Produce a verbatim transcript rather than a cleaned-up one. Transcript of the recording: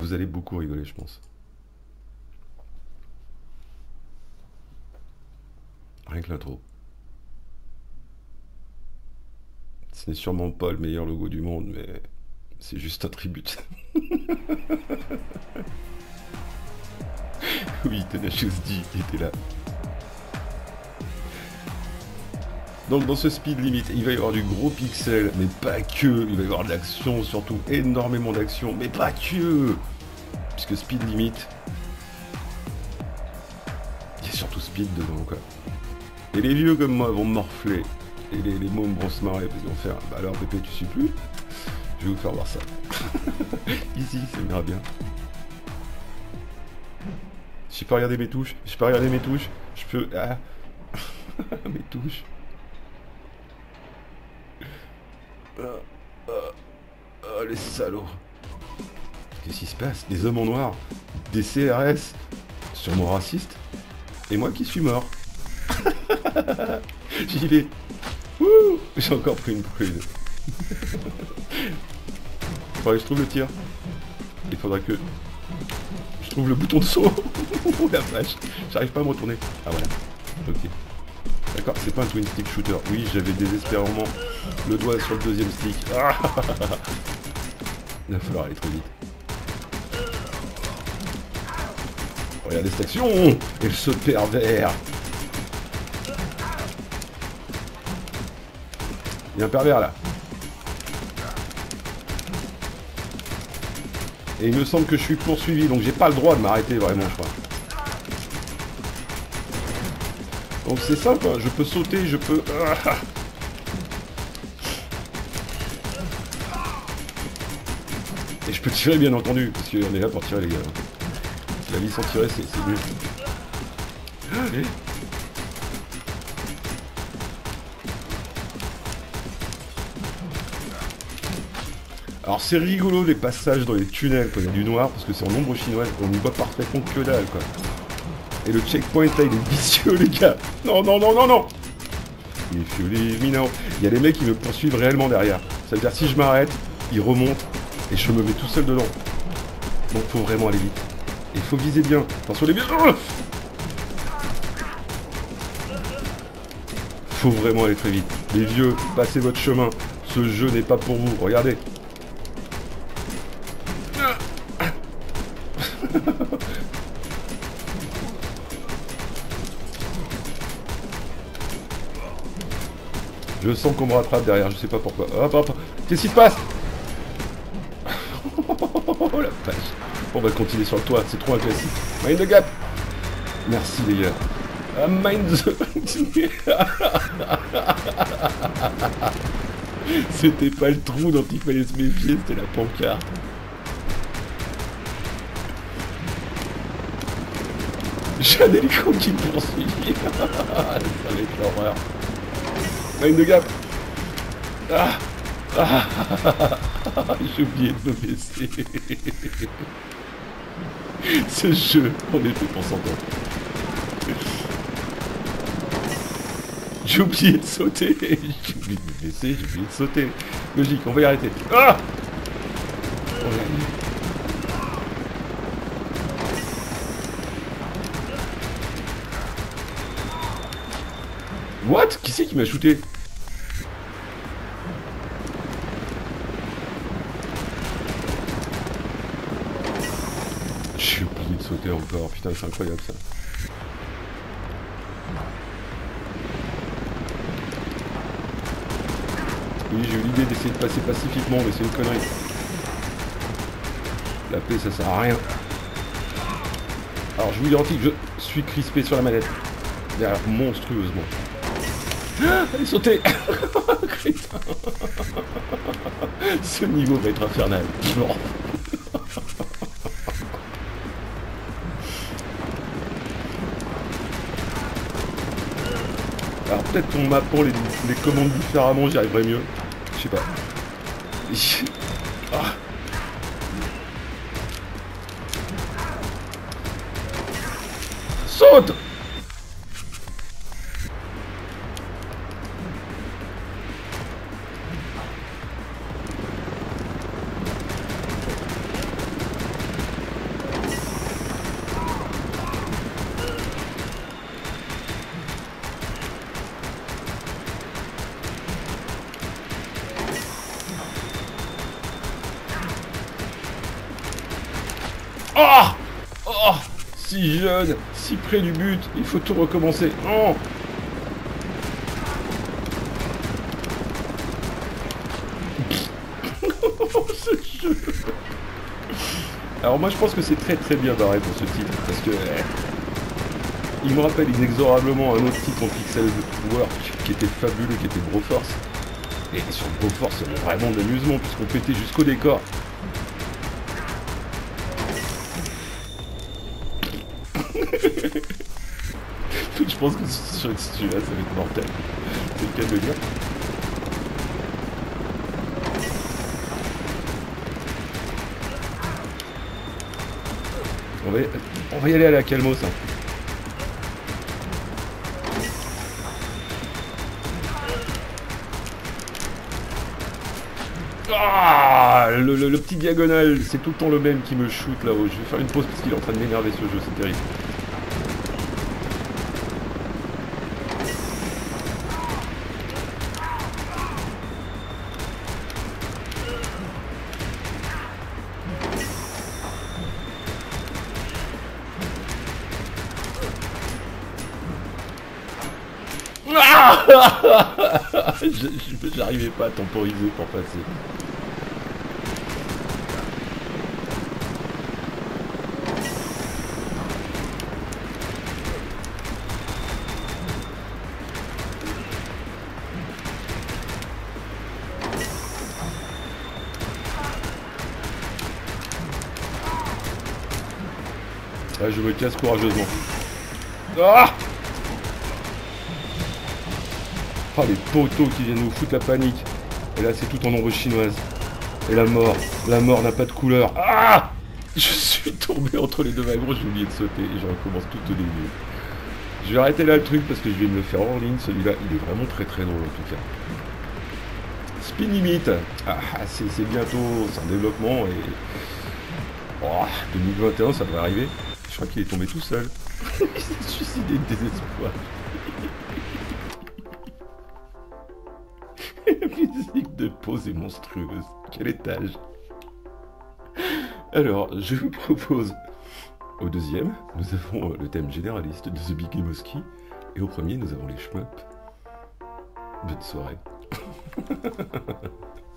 vous allez beaucoup rigoler, je pense. Rien que l'intro. Ce n'est sûrement pas le meilleur logo du monde, mais c'est juste un tribute. Oui, Tenacious D était là. Donc dans ce speed limit, il va y avoir du gros pixel, mais pas que. Il va y avoir de l'action, surtout énormément d'action, mais pas que. Puisque speed limit, il y a surtout speed dedans, quoi. Et les vieux comme moi vont morfler. Et les, les mômes vont se marrer parce qu'ils vont faire bah alors Pépé tu suis plus. Je vais vous faire voir ça. Ici, ça m'ira bien. Je peux regarder mes touches. Je peux regarder mes touches. Je peux. Ah. Mes touches. Ah, ah, ah, les salauds. Qu'est-ce qui se passe? Des hommes en noir, des C R S, sûrement racistes, et moi qui suis mort. J'y vais. Ouh, j'ai encore pris une prude. Faudrait que je trouve le tir. Il faudra que je trouve le bouton de saut. Oh la vache, j'arrive pas à me retourner. Ah voilà, ok. D'accord, c'est pas un twin stick shooter. Oui, j'avais désespérément le doigt sur le deuxième stick. Ah. Il va falloir aller trop vite. Regardez cette action. Et le saut pervers. Il y a un pervers là. Et il me semble que je suis poursuivi, donc j'ai pas le droit de m'arrêter vraiment, je crois. Donc c'est simple, hein. Je peux sauter, je peux... Et je peux tirer bien entendu, parce qu'on est là pour tirer les gars. Si la vie sans tirer, c'est mieux. Alors c'est rigolo les passages dans les tunnels quand il y a du noir, parce que c'est en ombre chinoise, on n'y voit parfaitement que dalle quoi. Et le checkpoint là il est vicieux les gars. Non non non non non. If you leave me now. Il y a des mecs qui me poursuivent réellement derrière. Ça veut dire si je m'arrête, ils remontent et je me mets tout seul dedans. Donc faut vraiment aller vite. Et il faut viser bien. Attention les vieux. Faut vraiment aller très vite. Les vieux, passez votre chemin. Ce jeu n'est pas pour vous. Regardez. Je sens qu'on me rattrape derrière, je sais pas pourquoi. Hop hop, qu'est-ce qui se passe? Oh la vache. On va continuer sur le toit, c'est trop un classique. Mind the gap. Merci les gars. Ah, mind the... C'était pas le trou dont il fallait se méfier, c'était la pancarte. J'ai un hélico qui me poursuit. Ça va être l'horreur. Mind the gap. Ah, ah, j'ai oublié de me baisser. Ce jeu, on est fait pour s'entendre. J'ai oublié de sauter. J'ai oublié de me baisser, j'ai oublié de sauter. Logique, on va y arrêter. Ah, what? Qui c'est qui m'a shooté? J'ai oublié de sauter encore, putain c'est incroyable ça. Oui j'ai eu l'idée d'essayer de passer pacifiquement mais c'est une connerie. La paix ça sert à rien. Alors je vous garantis que je suis crispé sur la manette. Derrière monstrueusement. Ah, allez sauter. Crétin. Ce niveau va être infernal. Genre. Alors peut-être qu'on m'apprend les, les commandes différemment, j'y arriverai mieux. Je sais pas. Ah. Saute. Oh Oh Si jeune, si près du but, il faut tout recommencer. Oh Ce jeu. Alors moi je pense que c'est très très bien barré pour ce titre, parce que eh, il me rappelle inexorablement un autre titre en pixel work qui était fabuleux, qui était Broforce. Et sur Broforce, il y avait vraiment de l'amusement, puisqu'on pétait jusqu'au décor. Je pense que sur celui-là, ça va être mortel. C'est le cas de le dire. On va, y... on va y aller à la calmos. Hein. Ah, le, le, le petit diagonal, c'est tout le temps le même qui me shoot là-haut. Je vais faire une pause parce qu'il est en train de m'énerver ce jeu, c'est terrible. J'arrivais pas à temporiser pour passer. Ah, je me casse courageusement. Ah Oh, les poteaux qui viennent nous foutre la panique. Et là, c'est tout en ombre chinoise. Et la mort. La mort n'a pas de couleur. Ah Je suis tombé entre les deux wagons, j'ai oublié de sauter. Et je recommence tout au début. Je vais arrêter là le truc parce que je vais me le faire en ligne. Celui-là, il est vraiment très très drôle en tout cas. Spin Limit. Ah, c'est bientôt. C'est un développement et... Oh, deux mille vingt et un, ça devrait arriver. Je crois qu'il est tombé tout seul. Il s'est suicidé de désespoir. La musique de pause est monstrueuse. Quel étage. Alors, je vous propose... Au deuxième, nous avons le thème généraliste de The Big Lebowski. Et au premier, nous avons les shmups. Bonne soirée.